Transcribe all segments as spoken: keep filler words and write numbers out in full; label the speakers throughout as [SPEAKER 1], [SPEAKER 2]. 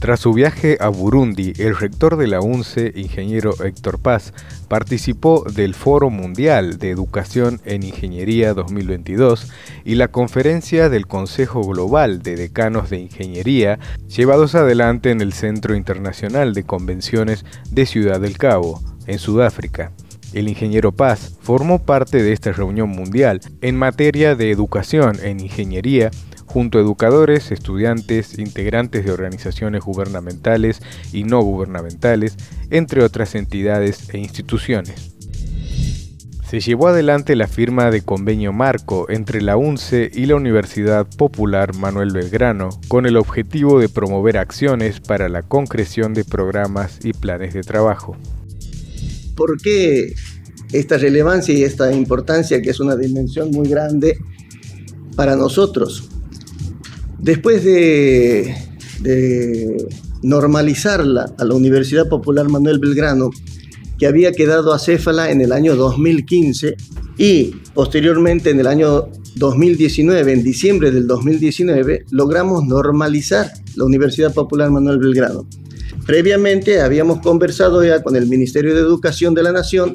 [SPEAKER 1] Tras su viaje a Burundi, el rector de la UNCE, ingeniero Héctor Paz, participó del Foro Mundial de Educación en Ingeniería dos mil veintidós y la conferencia del Consejo Global de Decanos de Ingeniería, llevados adelante en el Centro Internacional de Convenciones de Ciudad del Cabo, en Sudáfrica. El ingeniero Paz formó parte de esta reunión mundial en materia de educación en ingeniería, junto a educadores, estudiantes, integrantes de organizaciones gubernamentales y no gubernamentales, entre otras entidades e instituciones. Se llevó adelante la firma de convenio marco entre la UNCE y la Universidad Popular Manuel Belgrano, con el objetivo de promover acciones para la concreción de programas y planes de trabajo.
[SPEAKER 2] ¿Por qué esta relevancia y esta importancia, que es una dimensión muy grande para nosotros? Después de, de normalizarla a la Universidad Popular Manuel Belgrano, que había quedado acéfala en el año dos mil quince, y posteriormente en el año dos mil diecinueve, en diciembre del dos mil diecinueve, logramos normalizar la Universidad Popular Manuel Belgrano. Previamente habíamos conversado ya con el Ministerio de Educación de la Nación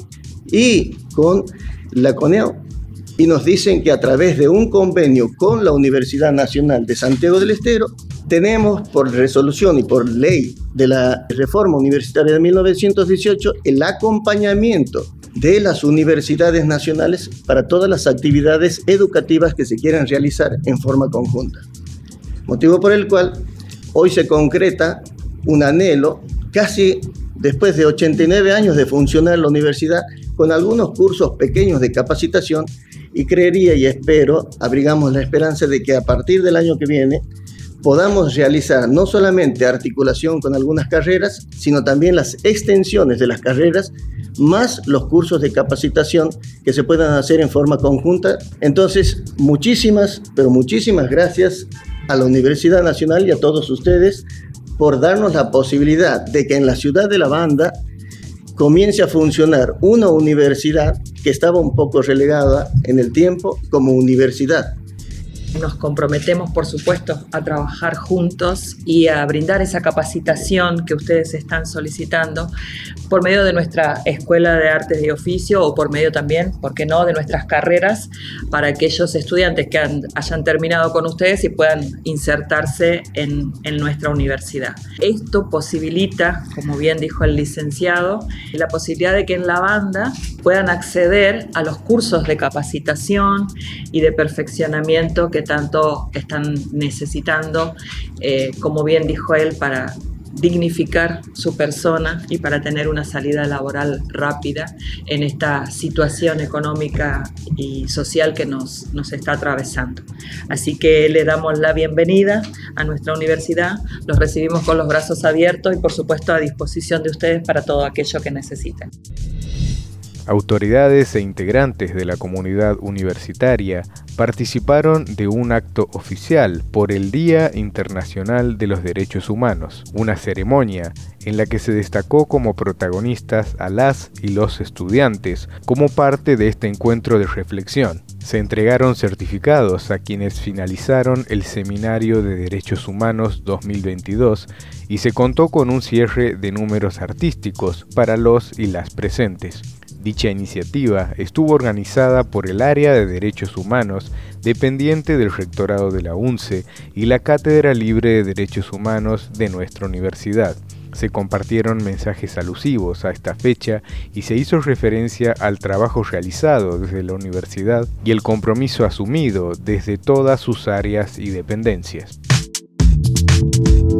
[SPEAKER 2] y con la CONEO, y nos dicen que a través de un convenio con la Universidad Nacional de Santiago del Estero, tenemos por resolución y por ley de la reforma universitaria de mil novecientos dieciocho el acompañamiento de las universidades nacionales para todas las actividades educativas que se quieran realizar en forma conjunta. Motivo por el cual hoy se concreta un anhelo, casi después de ochenta y nueve años de funcionar la universidad, con algunos cursos pequeños de capacitación, y creería y espero, abrigamos la esperanza de que a partir del año que viene podamos realizar no solamente articulación con algunas carreras, sino también las extensiones de las carreras, más los cursos de capacitación que se puedan hacer en forma conjunta. Entonces, muchísimas, pero muchísimas gracias a la Universidad Nacional y a todos ustedes por darnos la posibilidad de que en la ciudad de La Banda comience a funcionar una universidad que estaba un poco relegada en el tiempo como universidad.
[SPEAKER 3] Nos comprometemos, por supuesto, a trabajar juntos y a brindar esa capacitación que ustedes están solicitando por medio de nuestra Escuela de Artes y Oficio o por medio también, ¿por qué no?, de nuestras carreras para aquellos estudiantes que han, hayan terminado con ustedes y puedan insertarse en, en nuestra universidad. Esto posibilita, como bien dijo el licenciado, la posibilidad de que en La Banda puedan acceder a los cursos de capacitación y de perfeccionamiento que tanto están necesitando, eh, como bien dijo él, para dignificar su persona y para tener una salida laboral rápida en esta situación económica y social que nos, nos está atravesando. Así que le damos la bienvenida a nuestra universidad, los recibimos con los brazos abiertos y por supuesto a disposición de ustedes para todo aquello que necesiten.
[SPEAKER 1] Autoridades e integrantes de la comunidad universitaria participaron de un acto oficial por el Día Internacional de los Derechos Humanos, una ceremonia en la que se destacó como protagonistas a las y los estudiantes como parte de este encuentro de reflexión. Se entregaron certificados a quienes finalizaron el Seminario de Derechos Humanos dos mil veintidós y se contó con un cierre de números artísticos para los y las presentes. Dicha iniciativa estuvo organizada por el Área de Derechos Humanos, dependiente del Rectorado de la UNCE y la Cátedra Libre de Derechos Humanos de nuestra universidad. Se compartieron mensajes alusivos a esta fecha y se hizo referencia al trabajo realizado desde la universidad y el compromiso asumido desde todas sus áreas y dependencias.